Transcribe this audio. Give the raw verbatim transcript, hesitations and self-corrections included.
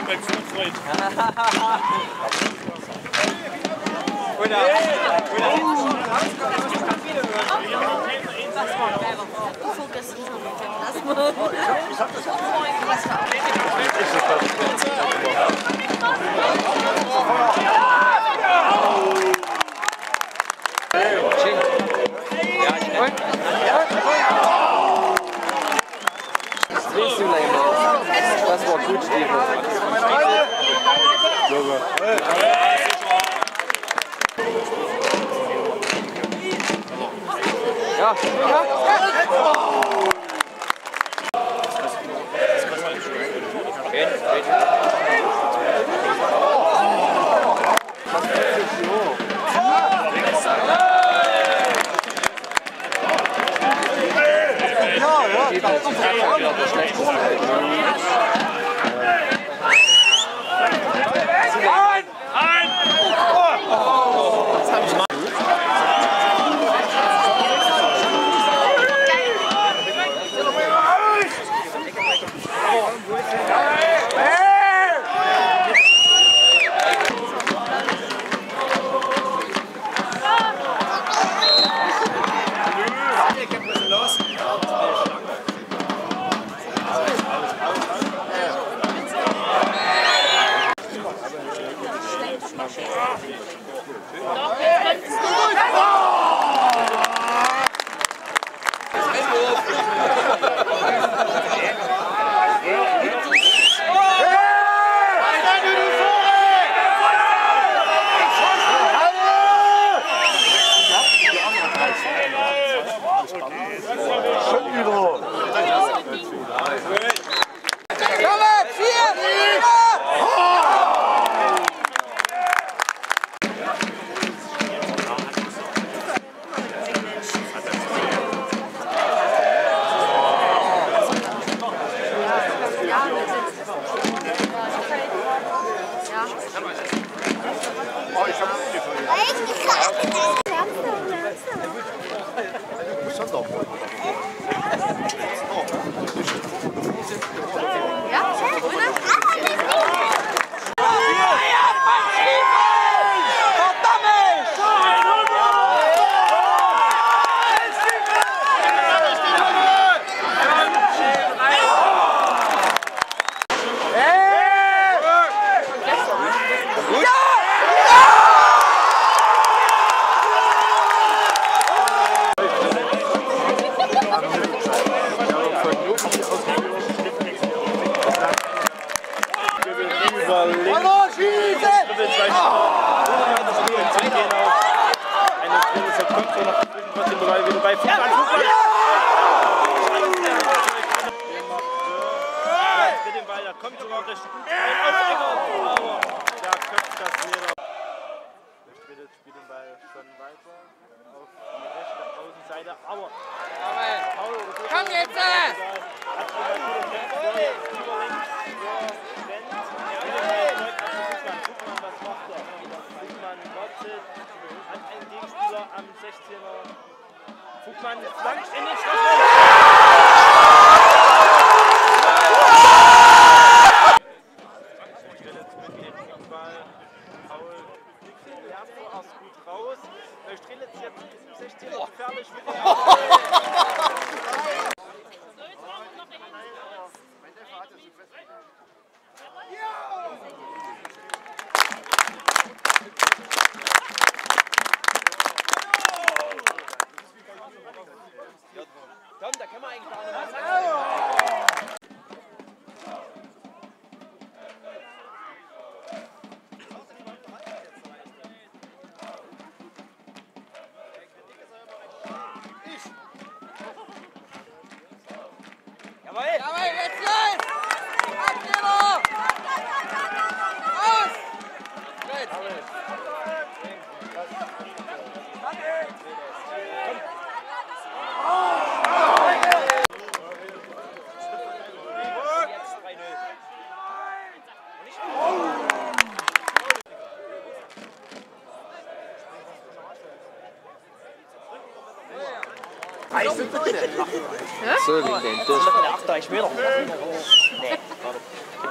beim Freund. Oder? Ich hab das ja. Das war gut, Stiefel. Ja, ja. Kommt sogar richtig gut rein. Aber da köpft das Leder. Der Strittel spielt den Ball schon weiter auf die rechte Außenseite. Aber Paul, komm jetzt! Hat Guck mal, was macht er? Guckmann wartet, hat einen Gegenspieler am sechzehner. Guckmann flankt in den Strafraum. Der Strelitz jetzt im sechzehner gefährlich mit dem komm, da kann man eigentlich auch noch was sagen. Jawohl, jetzt los! Abgeber! Aus! Jetzt! So, gegen den Tisch. dreißig Meter. Nee,